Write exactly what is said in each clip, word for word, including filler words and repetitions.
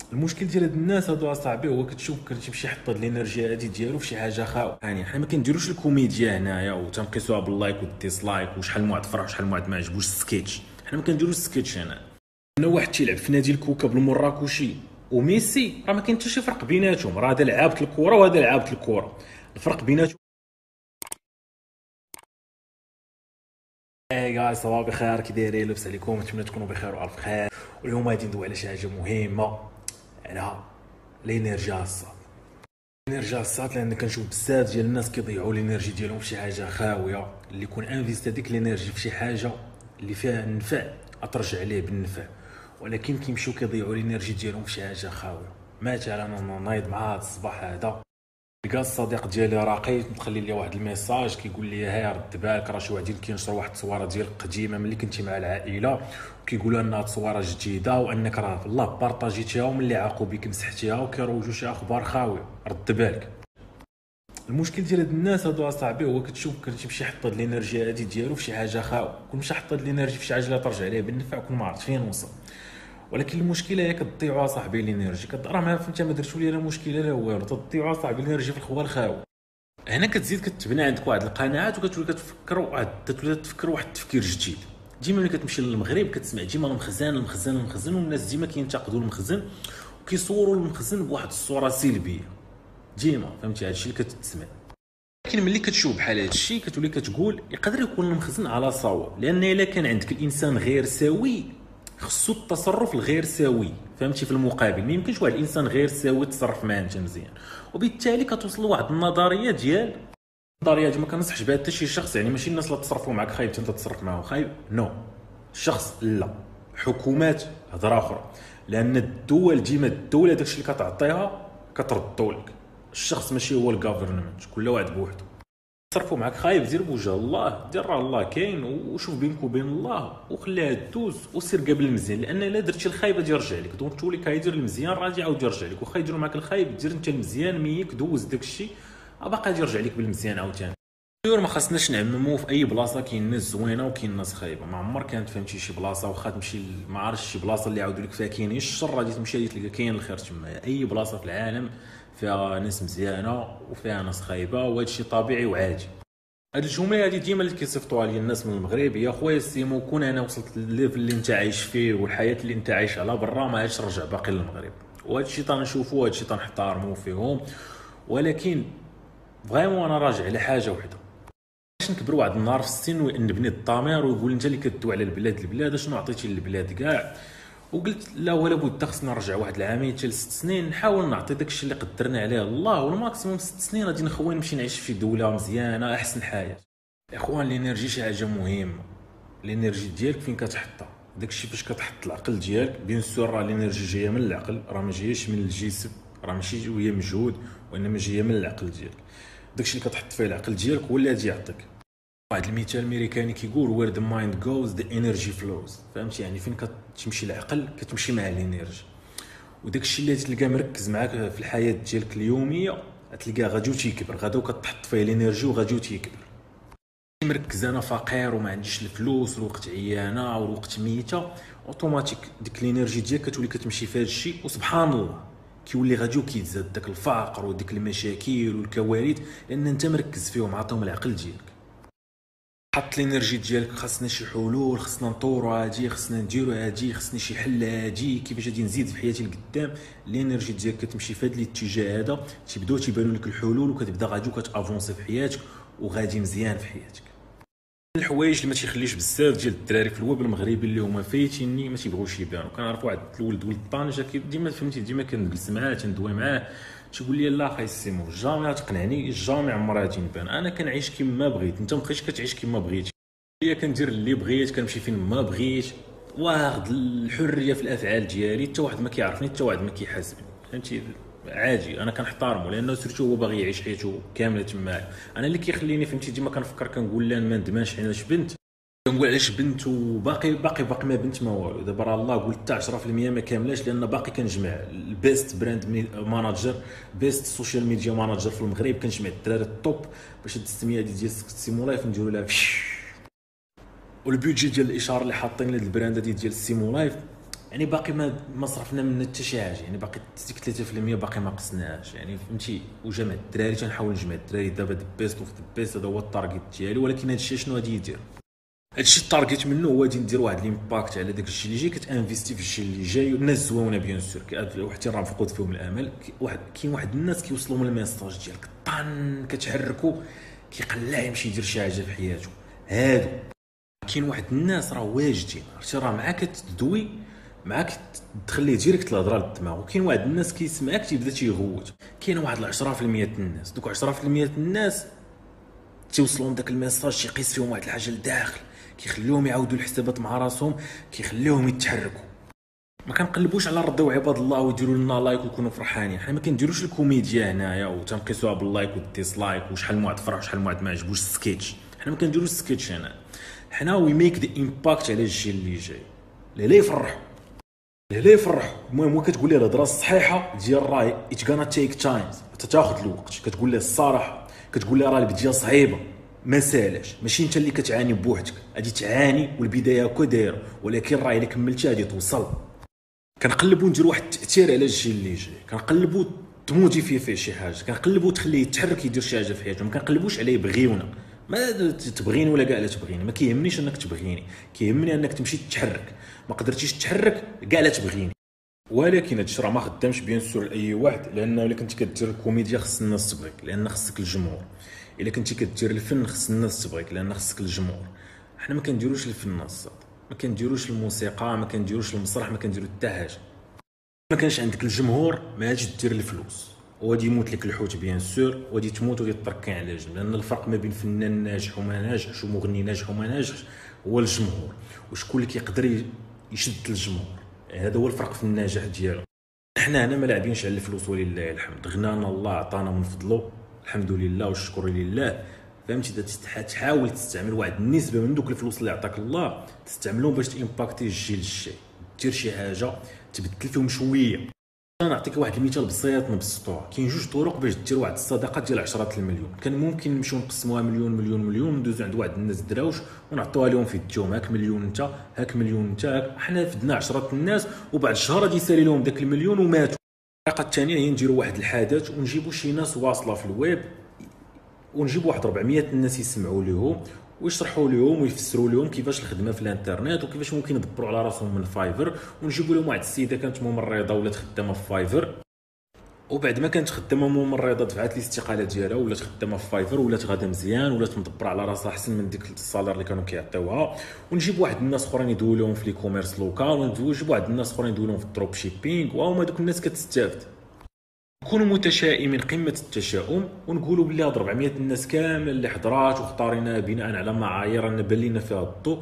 المشكل ديال هاد الناس هادو اصاحبي هو كتشوف كتمشي يحط هاد الانرجي هادي ديالو في شي حاجه خاويه. يعني حنا ما كنديروش الكوميديا هنايا وتنقيسوها باللايك والديسلايك وشحال من واحد فرح وشحال من واحد ما عجبوش السكيتش. حنا ما كنديروش السكيتش هنا. انا واحد تيلعب في نادي الكوكب المراكشي وميسي راه ما كاين حتى شي فرق بيناتهم، راه هذا لعابه الكره وهذا لعابه الكره. الفرق بيناتهم اي جاي صباح بخير، كي دايرين؟ لاباس عليكم؟ نتمنى تكونوا بخير والف خير. واليوم غادي ندوي على شي حاجه مهمه، على الانرجي الصاد. الانرجي الصاد لان كنشوف بزاف ديال الناس كيضيعوا الانرجي ديالهم في شي حاجه خاويه، اللي يكون انفيست هذيك الانرجي في شي حاجه اللي فيها النفع ترجع ليه بالنفع، ولكن كيمشيو كيضيعوا الانرجي ديالهم في شي حاجه خاويه. مثلا انا نايض مع هذا الصباح هذا، لقى الصديق ديالي راقي مخلي لي واحد الميساج كيقول لي ها رد بالك راه شي واحدين كينشروا واحد التصويره ديالك قديمه ملي كنتي مع العائله، وكيقولوا انها تصويره جديده وانك راه الله بارطاجيتيها وملي عاقوا بك مسحتيها وكيروجوا شي اخبار خاويه. رد بالك. المشكل ديال هاد الناس هادو اصاحبي هو كتشوف كتمشي يحط هاد الانرجي هادي ديالو في شي حاجه خاويه، كون مشى حط هاد الانرجي في شي حاجه اللي ترجع ليه بالنفع كون ما عرفت فين وصل. ولكن المشكله هي كتضيعوا صاحبي الانرجي، راه ما فهمت ما درتو لي انا مشكله لا والو، تضيعوا صاحبي الانرجي في الخوال خاوي. هنا كتزيد كتبنى عندك واحد القناعات وكتولي كتفكر واحد تولي تفكر واحد التفكير جديد. ديما ملي كتمشي للمغرب كتسمع ديما المخزن المخزن المخزن، والناس ديما كينتقدوا المخزن وكيصوروا المخزن بواحد الصوره سلبيه ديما، فهمتي؟ هادشي اللي كتسمع. لكن ملي كتشوف بحال هادشي كتولي كتقول يقدر يكون المخزن على صواب، لان الا كان عندك الانسان غير سوي خصو التصرف الغير سوي، فهمتي؟ في المقابل ما يمكنش واحد الانسان غير سوي يتصرف معاه انت مزيان، وبالتالي كتوصل لواحد النظريه ديال النظريه دي ما كنصحش بها حتى شي شخص. يعني ماشي الناس اللي تصرفوا معاك خايب انت تصرف معاهم خايب، نو. الشخص لا، حكومات هضره اخرى، لان الدول ديما الدوله داكشي اللي كتعطيها كتردو لك. الشخص ماشي هو الجوفرنمنت، كل واحد بوحدو. تصرفوا معاك خايب دير بوجه الله، دير راه الله كاين وشوف بينك وبين الله وخليها دوز وسير قبل المزيان، لان الا درتي الخايب غادي يرجع لك. دونك تولي كيدير المزيان راه غادي يعاود يرجع لك، واخا يديروا معاك الخايب دير انت المزيان ميك دوز داكشي باقي غادي يرجع لك بالمزيان عاوتاني. دور ما خاصناش نعممو في اي بلاصه كاين ناس زوينه وكاين ناس خايبه. ما عمر كانت فهمتي شي بلاصه واخا تمشي ما عرفتش شي بلاصه اللي يعاودوا لك فيها كاين الشر غادي تمشي غادي تلقى كاين الخير تما. اي بلاصه في العالم فيها ناس مزيانه وفيها ناس خايبه، وهذا الشيء طبيعي وعادي. هاد الجمله هادي ديما اللي كيصيفطوها لي الناس من المغرب: يا خويا سيمو كون انا وصلت للليفل اللي انت عايش فيه والحياه اللي انت عايش على برا ما عادش نرجع باقي للمغرب. وهذا الشيء تنشوفو وهذا الشيء تنحترمو فيهم، ولكن فريمون انا راجع على حاجه وحده. باش نكبر واحد النهار في السن ونبني الضمير ويقول انت اللي كدوي على البلاد البلاد شنو عطيتي للبلاد كاع، وقلت لا ولا بد خصنا نرجع واحد العامين حتى لست سنين نحاول نعطي داكشي اللي قدرنا عليه الله، والماكسيموم ست سنين غادي نخوي نمشي نعيش في دوله مزيانه احسن حياه. اخوان الانرجي شي حاجه مهمه. الانرجي ديالك فين كتحطها؟ داكشي فاش كتحط العقل ديالك بيان سور راه الانرجي جايه من العقل، راه ما جايش من الجسم، راه ماشي جايه مجهود وانما جايه من العقل ديالك. داكشي اللي كتحط فيه العقل ديالك هو اللي غادي يعطيك. واحد المثال امريكاني كيقول وير ذا مايند جوز ذا انرجي فلوز، فهمتي؟ يعني فين كتمشي العقل كتمشي مع الانرجي، وداكشي اللي تلقى مركز معاك في الحياه ديالك اليوميه تلقاه غادي تيكبر، غادي كتحط فيه الانرجي وغادي تيكبر. مركز انا فقير وما عنديش الفلوس والوقت عيانه والوقت ميته، اوتوماتيك ديك الانرجي ديالك كتولي كتمشي في هذا الشيء، وسبحان الله كيولي غادي وكيتزاد داك الفقر وديك المشاكل والكوارث لان انت مركز فيهم عطاهم العقل ديالك. حط الانرجي ديالك خاصنا شي حلول، خاصنا نطوروا هادي، خاصنا نديروا هادي، خاصني شي حل هادي، كيفاش غادي نزيد في حياتي لقدام. الانرجي ديالك كتمشي في هذا الاتجاه هذا تيبداو تيبانوا لك الحلول وكتبدا غادي وكتافونسي في حياتك وغادي مزيان في حياتك. الحوايج اللي ما تيخليش بزاف ديال الدراري في الوeb المغربي اللي هما فايتيني ما تيبغوش يبانوا. كنعرف واحد الولد ولد طنجه ديما فهمتي ديما كنجلس معاه تندوي معاه تيقول لي لا خاي سيمو جامي تقنعني جامي عمرها غادي نبان، انا كنعيش كيما بغيت انت ما بقيتش كتعيش كيما بغيتي، هي كندير اللي بغيت كنمشي فين ما بغيت واخد الحريه في الافعال ديالي، حتى واحد ما كيعرفني حتى واحد ما كيحاسبني، فهمتي؟ عادي انا كنحترمه لانه سيرتو هو باغي يعيش حياته كامله تما. انا اللي كيخليني فهمتي ديما كنفكر كنقول لا ما ندمانش علاش بنت، كنقول علاش بنت وباقي باقي باقي ما بنت ما والو. دابا راه الله قلت حتى عشرة في المية ما كاملاش لان باقي كنجمع البيست براند ماناجر بيست سوشيال ميديا ماناجر في المغرب، كنجمع الدراري الطوب باش هاد السميه ديال سيمو لايف نديرو لها. والبيدجي ديال الاشاره اللي حاطين لهاد البراند ديال سيمو لايف يعني باقي ما ما صرفنا من حتى شي حاجه، يعني باقي ديك ثلاثة في المية باقي ما قصناهاش، يعني فهمتي. وجمع الدراري تنحاول نجمع الدراري دابا ذا بيست اوف ذا بيست، هذا هو التارجت ديالي. ولكن هذا الشيء شنو غادي يدير؟ هذا الشيء التارجت منه هو غادي ندير واحد ليمباكت على داك الشيء اللي جاي، كتانفيستي في الشيء اللي جاي. والناس زوينه بيان سور، واحد راه مفقود فيهم الامل. واحد كاين واحد الناس كيوصلوا من الميساج ديالك طان كتحركوا، كيقلع يمشي يدير شي حاجه في حياته. هادو كاين واحد الناس راه واجدين، عرفتي، راه معاك تدوي معاك تخليه ديريكت الهضره للدماغ. وكاين واحد الناس كيسمعك تيبدا تيغوت. كاين واحد عشرة في المية الناس، دوك عشرة في المية الناس تيوصلهم داك الميساج تيقيس فيهم واحد الحاجه لداخل، كيخليهم يعاودوا الحسابات مع راسهم، كيخليهم يتحركوا. ما كنقلبوش على رضيو عباد الله ويديروا لنا لايك ويكونوا فرحانين. حنا ما كنديروش الكوميديا هنايا وتنقيسوها باللايك والديسلايك وشحال من واحد فرح وشحال من واحد ما عجبوش السكيتش. حنا ما كنديروش السكيتش هنا. حنا وي ميك ذا امباكت على الشيء اللي جاي، اللي لا يفرحوا اللي لا يفرحوا. المهم هو كتقول ليه الهضره الصحيحه ديال راي اتس غانا تيك تايم، تاخذ الوقت. كتقول ليه الصراحه، كتقول ليه راه البدايه صعيبه ما سالاش، ماشي انت اللي كتعاني بوحدك، غادي تعاني والبدايه هكا دايره، ولكن راه الا كملتي غادي توصل. كنقلبوا نديروا واحد التاثير على الشيء اللي جاي، كنقلبوا تموتيفي فيه شي حاجه، كنقلبوا تخليه يتحرك يدير شي حاجه في حياته. ما كنقلبوش عليه يبغيونا، ما تبغيني ولا كاع لا تبغيني، ما كيهمنيش انك تبغيني، كيهمني انك تمشي تتحرك. ما قدرتيش تتحرك كاع لا تبغيني. ولكن هادشي راه ما خدامش بيان سور لاي واحد، لانه الا كنتي كدير الكوميديا خص الناس تبغيك، لان خصك الجمهور. الا كنتي كدير الفن خص الناس تبغيك، لان خصك الجمهور. حنا ما كنديروش الفن الصاد، ما كنديروش الموسيقى، ما كنديروش المسرح، ما كنديرو حتى حاجه. ما كانش عندك الجمهور ما غاديش دير الفلوس، وغادي يموت لك الحوت بيان سور، وغادي تموت وغادي تركن على جنب. لان الفرق ما بين فنان ناجح وما ناجحش ومغني ناجح وما ناجحش هو الجمهور، وشكون اللي كيقدر يشد الجمهور. هذا هو الفرق في النجاح ديالو. حنا هنا ما لاعبينش على الفلوس ولله الحمد، غنانا الله عطانا من فضله الحمد لله والشكر لله. فهمتي، اذا تحاول تستعمل واحد النسبه من دوك الفلوس اللي عطاك الله تستعملهم باش تامباكتي الجيل الجاي، دير شي حاجه تبدل فيهم شويه. انا نعطيك واحد المثال بسيط نبسطوه. كاين جوج طرق باش دير واحد الصدقه ديال عشرة المليون. كان ممكن نمشيو نقسموها مليون مليون مليون، ندوزو عند واحد الناس دراوش ونعطوها لهم في يديهم، هاك مليون انت، هاك مليون انت. حنا فدنا عشرة الناس وبعد شهر غادي يسالي لهم داك المليون وماتوا. الطريقه الثانيه هي نديروا واحد الحدث ونجيبوا شي ناس واصله في الويب، ونجيبوا واحد أربعمية الناس يسمعوا لهم ويشرحوا لهم ويفسروا لهم كيفاش الخدمه في الانترنت وكيفاش ممكن يدبروا على راسهم من فايفر. ونجيبوا لهم واحد السيده كانت ممرضه ولات خدامه في فايفر، وبعد ما كانت خدامه ممرضه دفعات الاستقاله ديالها ولات خدامه في فايفر، ولات غاده مزيان، ولات مدبره على راسها احسن من ديك الصالير اللي كانوا كيعطيوها. ونجيب واحد الناس اخرين يدوي لهم في لي كوميرس لوكال، ونجيب واحد الناس اخرين يدوي لهم في الدروب شيبينغ، وهما دوك الناس كتستافد. نكونوا متشائمين قمه التشاؤم ونقولوا بلي هاد أربعمية الناس كامله اللي حضرات واختارينا بناء على معايير ان بان لينا فيها الضوء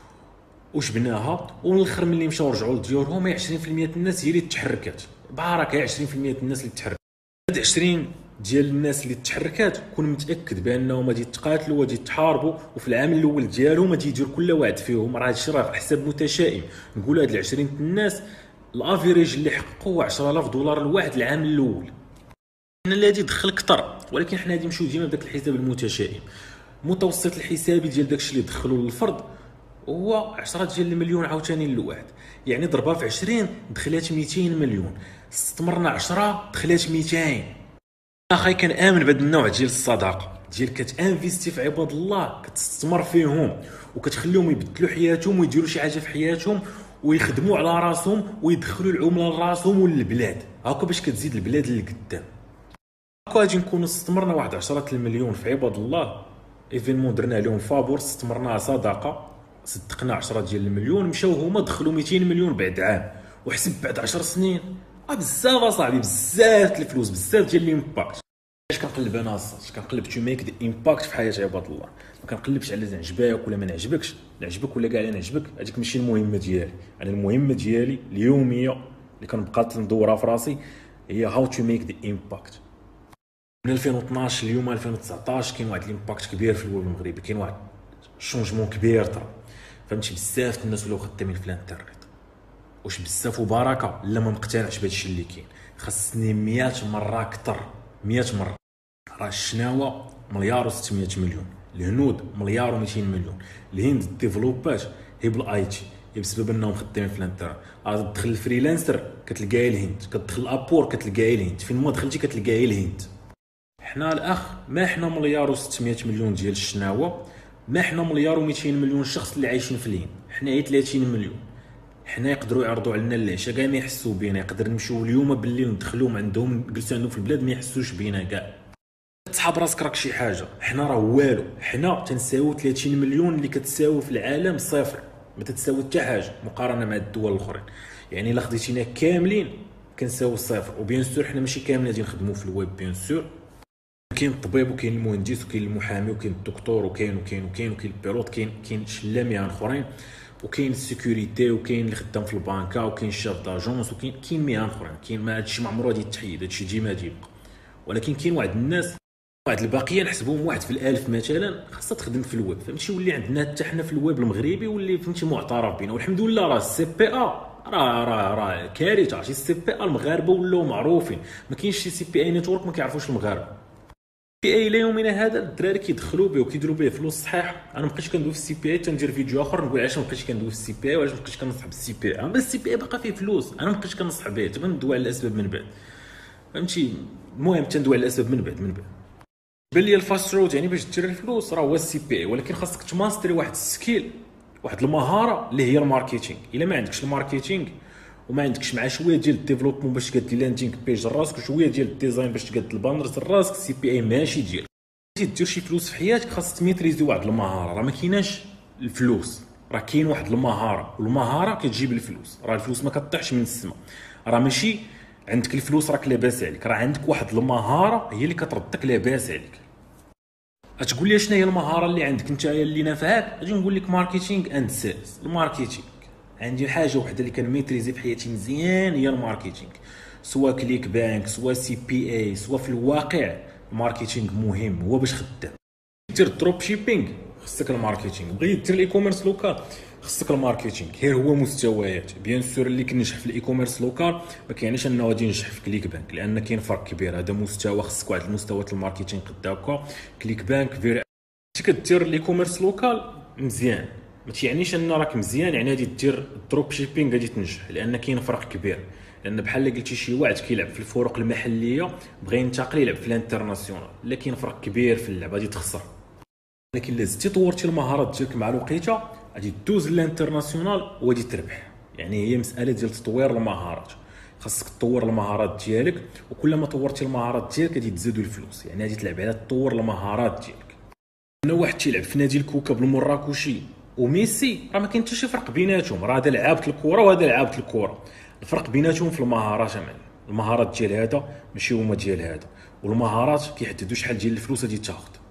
وجبناها، ومن الاخر ملي مشاو رجعوا لديورهم عشرين في المية الناس هي اللي تحركات بارك، عشرين في المية الناس اللي تحركات. هاد عشرين ديال الناس اللي تحركات كون متاكد بانهم غادي يتقاتلوا وغادي يتحاربوا، وفي العام الاول ديالهم غادي يدير كل واحد فيهم. راه هادشي راه حساب متشائم. نقول هاد عشرين الناس الافيريج اللي حققوا عشرة آلاف دولار الواحد العام الاول. انا اللي غادي يدخل اكثر، ولكن حنا غادي نمشيو ديما بداك الحساب المتشائم. المتوسط الحسابي ديال داكشي اللي دخلوا للفرد هو عشرة ديال المليون عاوتاني للواحد، يعني ضربها في عشرين دخلات ميتين مليون، استمرنا عشرة دخلات ميتين. اخي كنامن بهذا النوع ديال الصداقه ديال كتانفيستي في عباد الله، كتستمر فيهم وكتخليهم يبدلوا حياتهم ويديروا شي حاجه في حياتهم ويخدموا على راسهم ويدخلوا العمله لراسهم وللبلاد، هكا باش كتزيد البلاد للقدام. هكا غادي نكونوا استمرنا واحد عشرة المليون في عباد الله، ايفينمون درنا لهم فابور، استمرنا صداقه، صدقنا عشرة ديال المليون، مشاو هما دخلوا ميتين مليون بعد عام، وحسب بعد عشر سنين اه بزاف اصاحبي، بزاف الفلوس، بزاف ديال الامباكت. اش كنقلب انا اصاحبي؟ كنقلب تو ميك ذا امباكت في حياه عباد الله. ما كنقلبش على نعجبك ولا ما نعجبكش، نعجبك ولا كاع لا نعجبك، هذيك ماشي المهمه ديالي. انا المهمه ديالي اليوميه اللي كنبقى ندورها في راسي هي هاو تو ميك ذا امباكت. من ألفين واثناش اليوم ألفين وتسعطاش كاين واحد الامباكت كبير في الويب المغربي، كاين واحد شونجمون كبير طرا. فهمتي، بزاف الناس ولاو خدامين في الانترنت، واش بزاف وبركه لا ما مقتنعش بهادشي اللي كاين. خاصني مية مره اكثر، مية مره. راه الشناوه مليار وستمية مليون، الهنود مليار ومئتين مليون، الهند ديفلوبات هي بالاي تي، هي بسبب انهم خدامين في الانترنت. تدخل الفريلانسر كتلقاي الهند، كتدخل ابور كتلقاي الهند، فين ما دخلتي كتلقاي الهند. حنا الاخ ما حنا مليار وستمية مليون ديال الشناوه، ما حنا مليار ومئتين مليون شخص اللي عايشين في الهند، حنا غير ثلاثين مليون. حنا يقدروا يعرضوا علينا العشاء كاع ما يحسوا بينا، يقدر نمشيو اليوم بالليل ندخلوهم عندهم نجلسوا عندهم في البلاد ما يحسوش بينا كاع. تسحب راسك راك شي حاجه، حنا راه والو، حنا تنساوي ثلاثين مليون اللي كتساوي في العالم صفر، ما تتساوي حتى حاجه مقارنه مع الدول الاخرين. يعني الا خديتينا كاملين كنساوي صفر. وبيان سور حنا ماشي كاملين غادي نخدموا في الويب، بيان سور كاين الطبيب وكاين المهندس وكاين المحامي وكاين الدكتور وكاين وكاين وكاين وكاين البيلوت، كاين كاين شله مهن اخرين، وكاين السيكوريتي وكاين اللي خدام في البنكه وكاين الشاف داجونس وكاين كاين مهن اخرين. كاين ما هادشي ما عمرو غادي يتحيد، هادشي ديما غادي يبقى. ولكن كاين واحد الناس، واحد الباقيه نحسبوهم واحد في الالف مثلا خاصها تخدم في الويب، فهمتي؟ ولي عندنا حتى حنا في الويب المغربي واللي فهمتي معترف بينا. والحمد لله راه السي بي ا راه راه راه كارثه. شي سي بي ا المغاربه ولاو معروفين، ما كاينش شي سي بي اي نيتورك ما كيعرفوش المغاربه. سي بي اي الى يومنا هذا الدراري كيدخلوا به وكيديروا به فلوس صحيح. انا مابقيتش كندوي في السي بي اي، تندير فيديو اخر نقول علاش مابقيتش كندوي في السي بي اي وعلاش مابقيتش كنصح بالسي بي اي. اما السي بي اي باقا فيه فلوس، انا مابقيتش كنصح به، تبان ندوي على الاسباب من بعد، فهمتي؟ المهم تندوي على الاسباب من بعد من بعد بان لي الفاست رود يعني باش دير الفلوس راه هو السي بي اي. ولكن خاصك تماستري واحد السكيل، واحد المهاره اللي هي الماركتينغ. الا ما عندكش الماركتينغ وما عندكش مع شويه ديال الديفلوبمون باش تقاد لاندينغ بيج لراسك وشويه ديال الديزاين باش تقاد البانرز لراسك، السي بي اي ماشي ديالك. بغيتي دير شي فلوس في حياتك خاصك تميتريزي واحد المهاره. راه ما كايناش الفلوس، راه كاين واحد المهاره، والمهاره كتجيب الفلوس. راه الفلوس ما كطيحش من السماء، راه ماشي عندك الفلوس راك لاباس عليك، راه عندك واحد المهاره هي اللي كتردك لاباس عليك. غتقول لي شنو هي المهاره اللي عندك انت اللي نافعاك؟ غادي نقول لك ماركتينغ اند سيلز. الماركتينغ عندي حاجه وحده اللي كنميتريزي في حياتي مزيان هي الماركتينغ، سواء كليك بانك سواء سي بي اي سواء في الواقع. الماركتينغ مهم، هو باش خدام. دير دروب شيبينغ خصك الماركتينغ، بغيتي دير الاي كوميرس لوكال خصك الماركتينغ. غير هو مستويات. بيان سور اللي كنجح في الاي كوميرس لوكال ما كيعنيش انه غادي ينجح في كليك بانك، لان كاين فرق كبير. هذا مستوى، خصك واحد المستوى الماركتينغ قداك. كليك بانك فير كدير الاي كوميرس لوكال مزيان، ما تيعنيش ان راك مزيان يعني غادي دير الدروب شيبينغ غادي تنجح، لان كاين فرق كبير. لان بحال قلتي شي واحد كيلعب في الفروق المحليه بغى ينتقل يلعب في الانترناسيونال، لا كاين فرق كبير في اللعب غادي تخسر. لكن الا زدتي طورتي المهارات ديالك مع الوقيته غادي دوز للانترناسيونال وغادي تربح. يعني هي مساله ديال تطوير المهارات، خاصك تطور المهارات ديالك، وكل ما طورتي المهارات ديالك غادي تزيدوا الفلوس. يعني غادي تلعب على تطور المهارات ديالك. انا واحد تيلعب في نادي الكوكب المراكشي وميسي راه ما كاين حتى شي فرق بيناتهم، راه هذا لعابه الكره وهذا لعابه الكره. الفرق بيناتهم في المهارات. امان المهارات ديال هذا ماشي هما ديال هذا، والمهارات كيحددوا شحال ديال الفلوس غادي تاخذ.